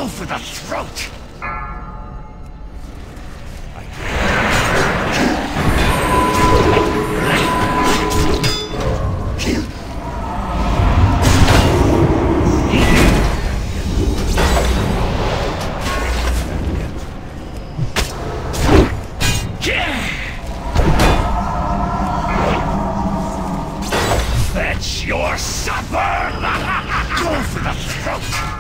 Go for the throat! Fetch your supper! Go for the throat!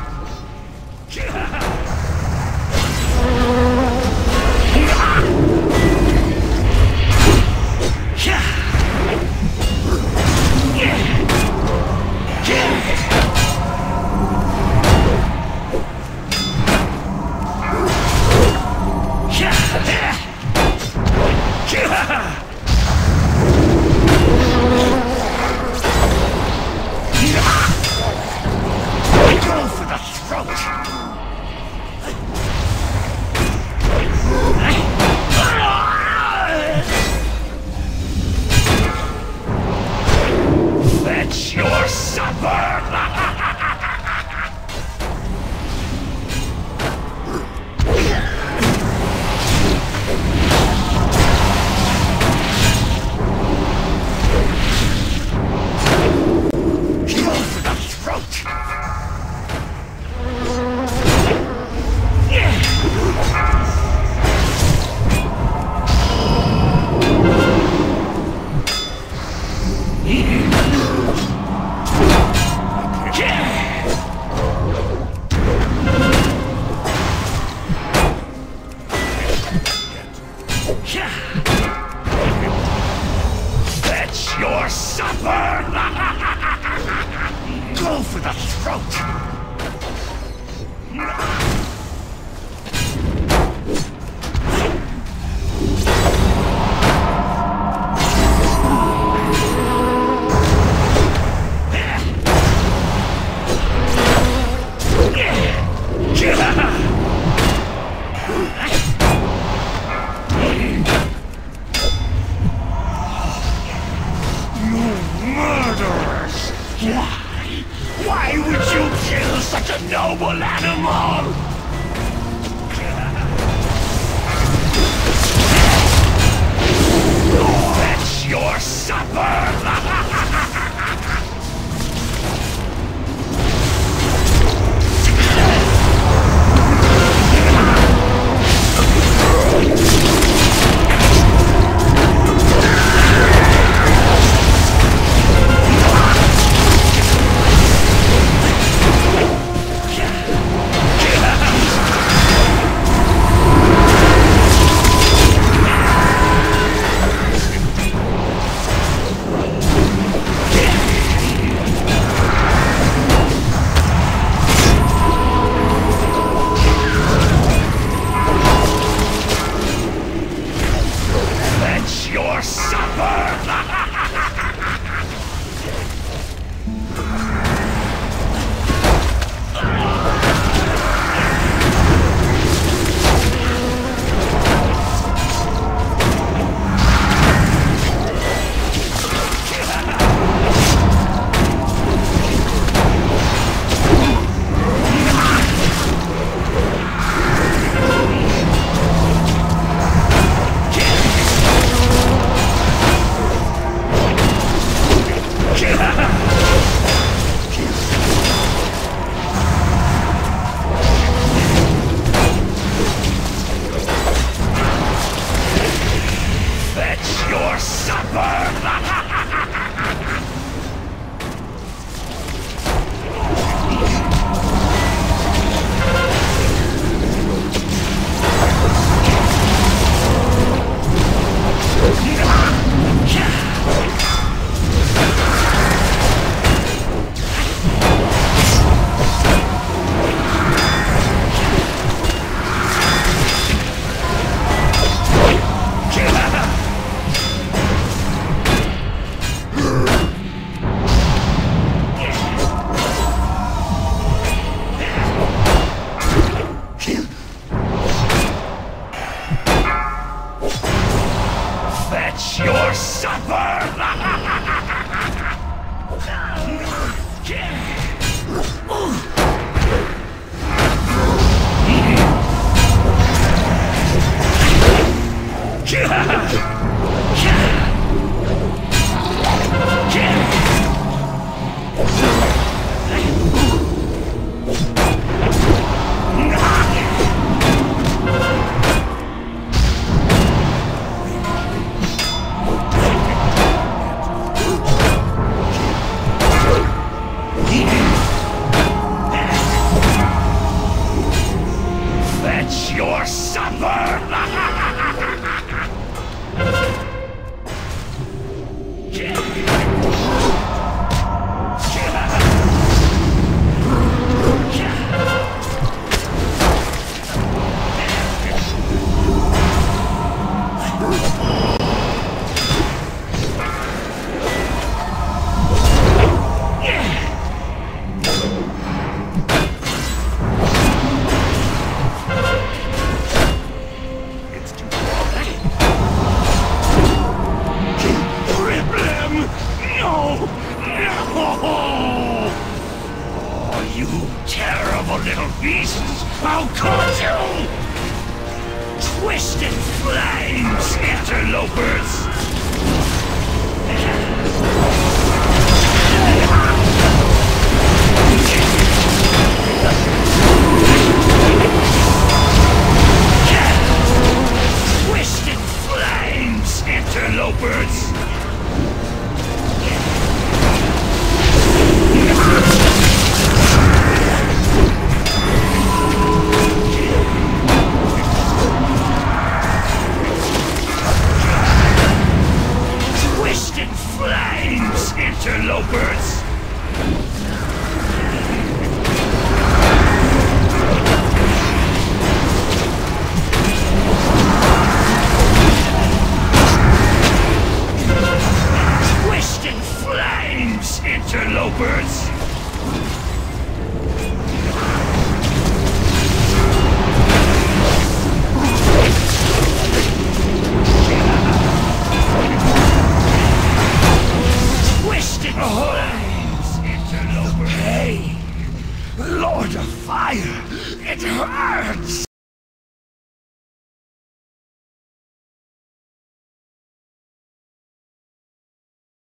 Go for the throat! Fetch your supper! Go for the throat! Fetch your supper! Go for the throat! Murderers! Why would you kill such a noble animal? Fetch your supper! Your supper! Fetch your supper! Fetch your supper! Fetch your supper! Oh, you terrible little beasts! I'll caught you! Twisted flames, interlopers! Twisted flames, interlopers! Twisted flames, interlopers! Twisted flames, interlopers! Twisted flames, interlopers! Hey! Lord of Fire! It hurts!